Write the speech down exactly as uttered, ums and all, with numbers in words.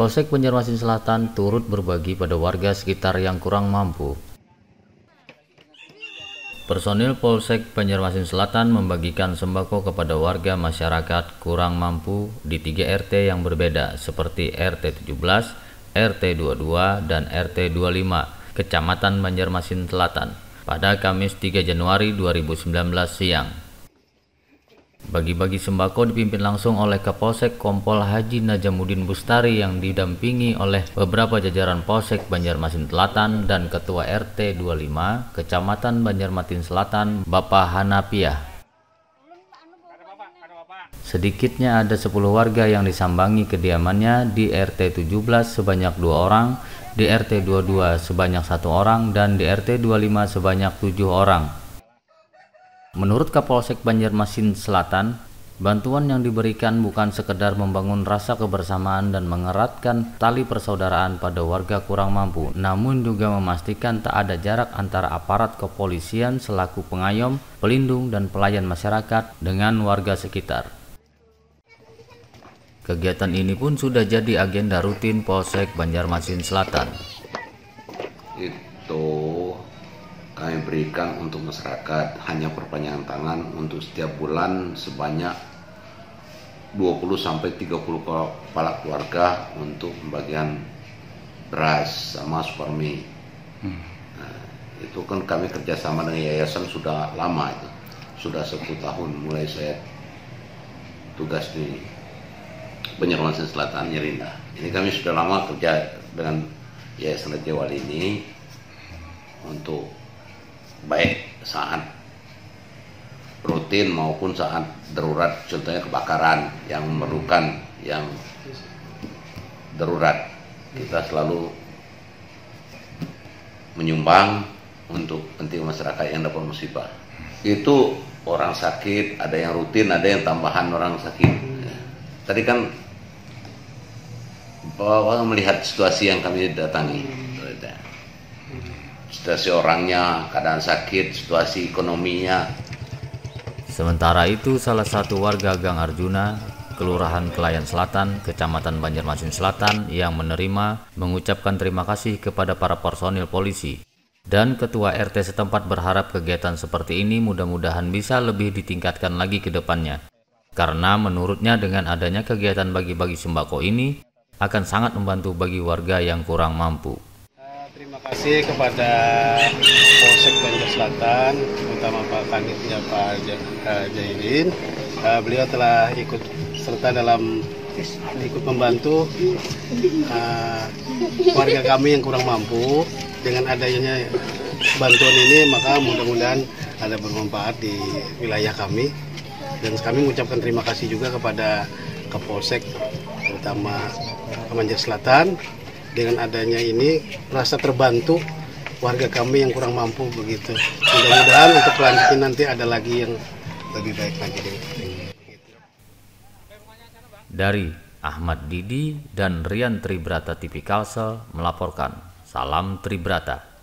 Kapolsek Banjarmasin Selatan turut berbagi pada warga sekitar yang kurang mampu. Personil Polsek Banjarmasin Selatan membagikan sembako kepada warga masyarakat kurang mampu di tiga R T yang berbeda seperti R T tujuh belas, R T dua puluh dua, dan R T dua puluh lima, Kecamatan Banjarmasin Selatan pada Kamis tiga Januari dua ribu sembilan belas siang. Bagi-bagi sembako dipimpin langsung oleh Kapolsek Kompol Haji Najamuddin Bustari yang didampingi oleh beberapa jajaran Polsek Banjarmasin Selatan dan Ketua R T dua puluh lima Kecamatan Banjarmasin Selatan Bapak Hanapiah. Sedikitnya ada sepuluh warga yang disambangi kediamannya di R T tujuh belas sebanyak dua orang, di R T dua puluh dua sebanyak satu orang, dan di R T dua puluh lima sebanyak tujuh orang. Menurut Kapolsek Banjarmasin Selatan, bantuan yang diberikan bukan sekedar membangun rasa kebersamaan dan mengeratkan tali persaudaraan pada warga kurang mampu, namun juga memastikan tak ada jarak antara aparat kepolisian selaku pengayom, pelindung, dan pelayan masyarakat dengan warga sekitar. Kegiatan ini pun sudah jadi agenda rutin Polsek Banjarmasin Selatan. Itu kami berikan untuk masyarakat hanya perpanjangan tangan untuk setiap bulan sebanyak dua puluh sampai tiga puluh kepala keluarga untuk pembagian beras sama supermi. Hmm. Nah, itu kan kami kerjasama dengan yayasan sudah lama, itu sudah sepuluh tahun mulai saya tugas di Banjarmasin Selatan, Nyerinda. Ini kami sudah lama kerja dengan Yayasan Raja Wali ini untuk baik saat rutin maupun saat darurat, contohnya kebakaran yang memerlukan yang darurat, kita selalu menyumbang untuk penting masyarakat yang dapat musibah. Itu orang sakit, ada yang rutin, ada yang tambahan orang sakit. Tadi kan bahwa melihat situasi yang kami datangi, situasi orangnya, keadaan sakit, situasi ekonominya. Sementara itu, salah satu warga Gang Arjuna, Kelurahan Kelayan Selatan, Kecamatan Banjarmasin Selatan yang menerima mengucapkan terima kasih kepada para personil polisi. Dan Ketua R T setempat berharap kegiatan seperti ini mudah-mudahan bisa lebih ditingkatkan lagi ke depannya. Karena menurutnya dengan adanya kegiatan bagi-bagi sembako ini akan sangat membantu bagi warga yang kurang mampu. Terima kasih kepada Polsek Banjar Selatan, terutama Pak Kanitnya Pak Jaidin. Uh, beliau telah ikut serta dalam ikut membantu uh, warga kami yang kurang mampu. Dengan adanya bantuan ini, maka mudah-mudahan ada bermanfaat di wilayah kami. Dan kami mengucapkan terima kasih juga kepada Kapolsek, terutama Banjar Selatan. Dengan adanya ini merasa terbantu warga kami yang kurang mampu begitu. Mudah-mudahan untuk selanjutnya nanti ada lagi yang lebih baik lagi. Dari Ahmad Didi dan Rian Tribrata T V Kalsel melaporkan. Salam Tribrata.